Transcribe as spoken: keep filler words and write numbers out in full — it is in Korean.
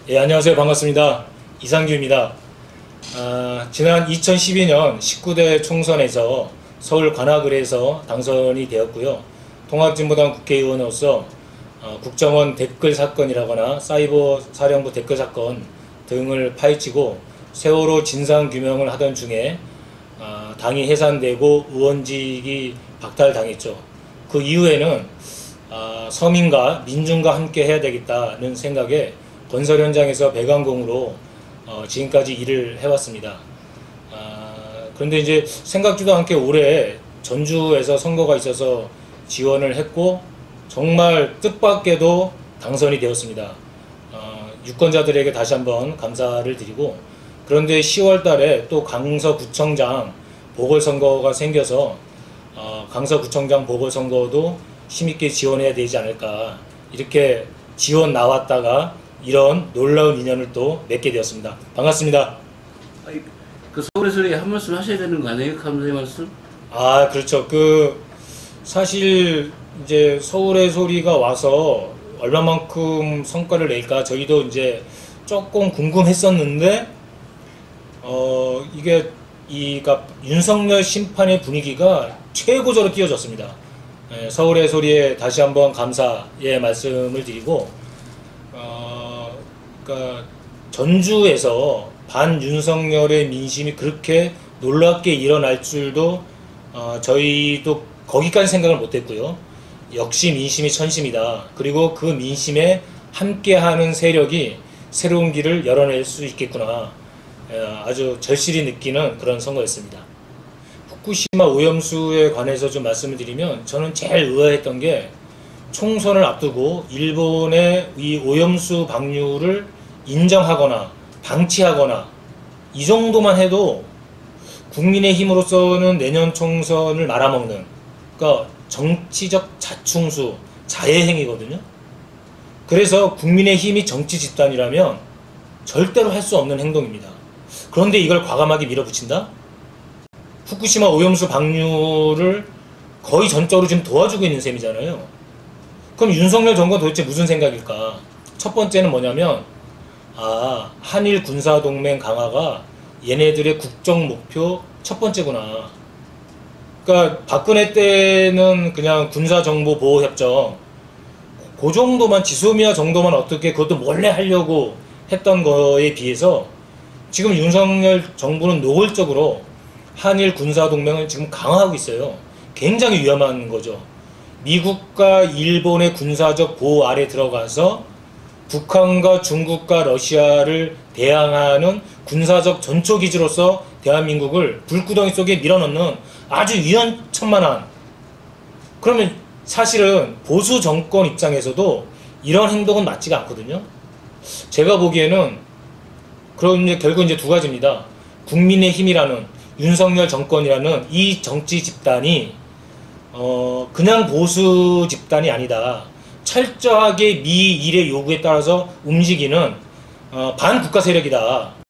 예, 안녕하세요. 반갑습니다. 이상규입니다. 아, 지난 이천십이 년 십구 대 총선에서 서울 관악을에서 당선이 되었고요. 통합진보당 국회의원으로서 어, 국정원 댓글 사건이라거나 사이버 사령부 댓글 사건 등을 파헤치고 세월호 진상규명을 하던 중에 어, 당이 해산되고 의원직이 박탈당했죠. 그 이후에는 어, 서민과 민중과 함께 해야 되겠다는 생각에 건설 현장에서 배관공으로 어, 지금까지 일을 해왔습니다. 아, 그런데 이제 생각지도 않게 올해 전주에서 선거가 있어서 지원을 했고 정말 뜻밖에도 당선이 되었습니다. 어, 유권자들에게 다시 한번 감사를 드리고, 그런데 시월 달에 또 강서구청장 보궐선거가 생겨서 어, 강서구청장 보궐선거도 힘있게 지원해야 되지 않을까, 이렇게 지원 나왔다가 이런 놀라운 인연을 또 맺게 되었습니다. 반갑습니다. 아니, 그 서울의 소리에 한 말씀 하셔야 되는 거 아니에요? 감사의 말씀? 아, 그렇죠. 그 사실 이제 서울의 소리가 와서 얼마만큼 성과를 낼까 저희도 이제 조금 궁금했었는데, 어 이게 이가 윤석열 심판의 분위기가 최고조로 띄워졌습니다. 예, 서울의 소리에 다시 한번 감사의 말씀을 드리고, 어, 그러니까 전주에서 반윤석열의 민심이 그렇게 놀랍게 일어날 줄도 어, 저희도 거기까지 생각을 못했고요. 역시 민심이 천심이다. 그리고 그 민심에 함께하는 세력이 새로운 길을 열어낼 수 있겠구나. 에, 아주 절실히 느끼는 그런 선거였습니다. 후쿠시마 오염수에 관해서 좀 말씀을 드리면, 저는 제일 의아했던 게 총선을 앞두고 일본의 이 오염수 방류를 인정하거나 방치하거나 이 정도만 해도 국민의힘으로서는 내년 총선을 말아먹는, 그러니까 정치적 자충수, 자해행위거든요. 그래서 국민의힘이 정치 집단이라면 절대로 할 수 없는 행동입니다. 그런데 이걸 과감하게 밀어붙인다? 후쿠시마 오염수 방류를 거의 전적으로 지금 도와주고 있는 셈이잖아요. 그럼 윤석열 정권 도대체 무슨 생각일까? 첫 번째는 뭐냐면, 아, 한일 군사동맹 강화가 얘네들의 국정 목표 첫 번째구나. 그러니까 박근혜 때는 그냥 군사정보보호협정 그 정도만, 지소미아 정도만 어떻게 그것도 몰래 하려고 했던 거에 비해서 지금 윤석열 정부는 노골적으로 한일 군사동맹을 지금 강화하고 있어요. 굉장히 위험한 거죠. 미국과 일본의 군사적 보호 아래 들어가서 북한과 중국과 러시아를 대항하는 군사적 전초기지로서 대한민국을 불구덩이 속에 밀어넣는 아주 위험천만한, 그러면 사실은 보수 정권 입장에서도 이런 행동은 맞지가 않거든요. 제가 보기에는 그럼 이제 결국 이제 두 가지입니다. 국민의힘이라는 윤석열 정권이라는 이 정치 집단이 어 그냥 보수 집단이 아니다. 철저하게 미일의 요구에 따라서 움직이는 어 반국가 세력이다.